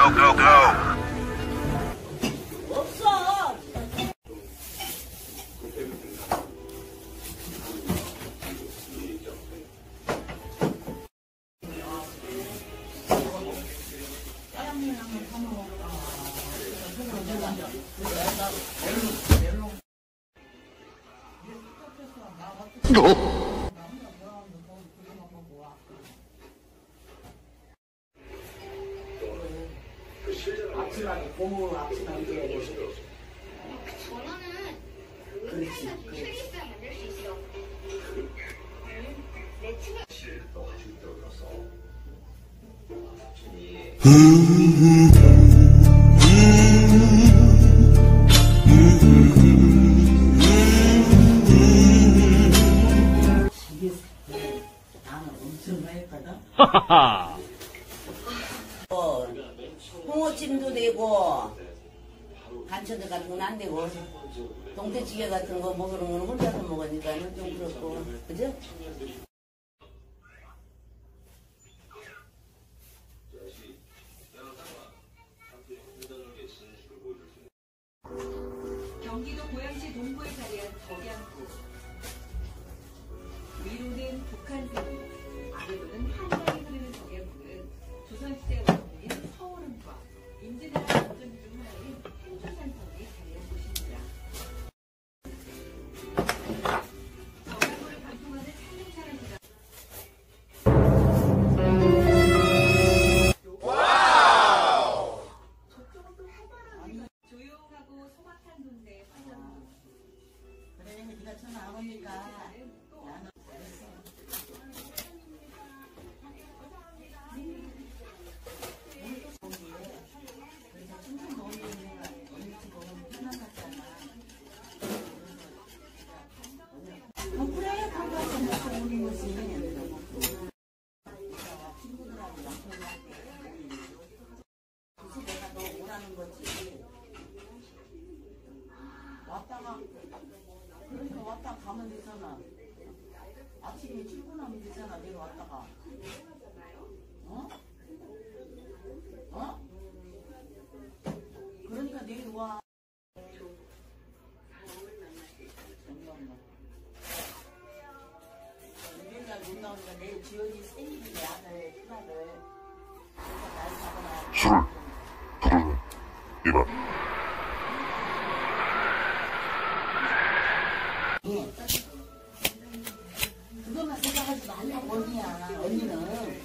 go, go. 앞치마도 고무 앞치마 입어야 돼. 전화는 그렇지. 책 있어야 만들 수 있어. 내 친구. 나는 엄청 했거든. 하하하. 홍어찜도 되고 반찬들 같은 건 안 되고 동태찌개 같은 거 먹으는 건 혼자서 먹으니까는 좀 그렇고 그죠? 경기도 고양시 동구에 자리한 덕양구. 위로는 북한산, 아래로는 한강이 흐르는 덕양구는 조선시대 원문인 서오름과 임진왜란 전쟁 중 하나인 행주산성이 자리한 곳입니다. 덕양구를 관통하는 산림사람이다. 조용하고 소박한 동네 화전동. 그래 네가 전화 안 오니까 나는 그래 가서 먹고 오는 거지. 친구들하고 약속할게. 그래서 내가 너 오라는 거지. 왔다가 그러니까 왔다 가면 되잖아. 아침에 출근하면 되잖아. 내가 왔다가 어? 어? 그러니까 내일 와. 정말 일요일날 못 나오니까 내일 지연이 생일인데 아들 큰아들 날 잡아놔. 술을 부르는 이만. 예. 그것만 생각하지 말라고 언니야. 언니는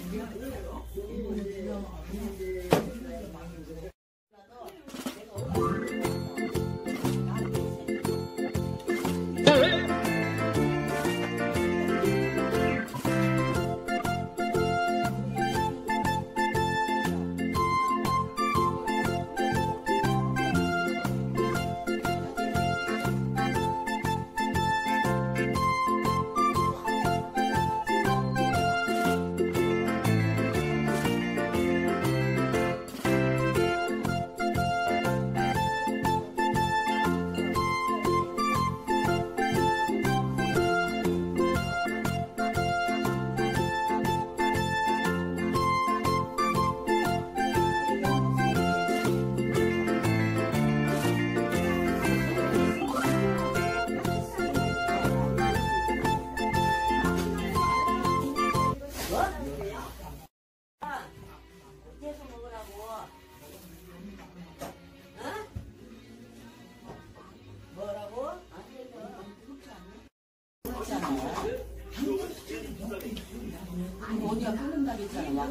어디가 끊는다고 했잖아.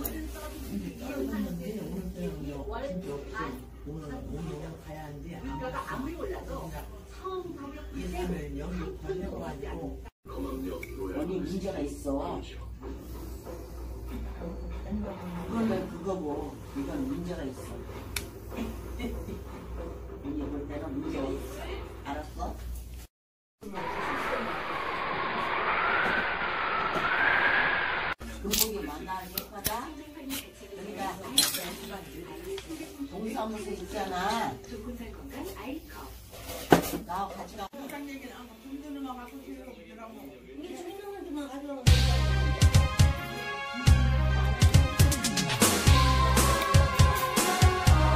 오늘 가야 하는데 아무리 몰라도 예산을 여기 보내고가지고 어디 문제가 있어. 그거는 그거고 이건 문제가 있어. 언니 볼 때는 문제가 있어. 알았어? 금복이 만나는 예쁘다. 여기가 동사무소 있잖아. 나하고 같이 가. 이게 주민등록증만 가져오면 돼.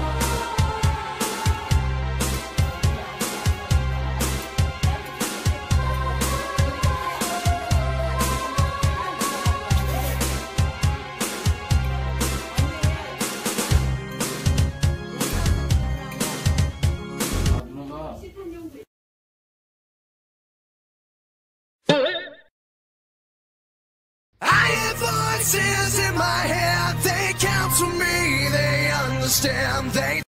voices in my head, they counsel me, they understand, they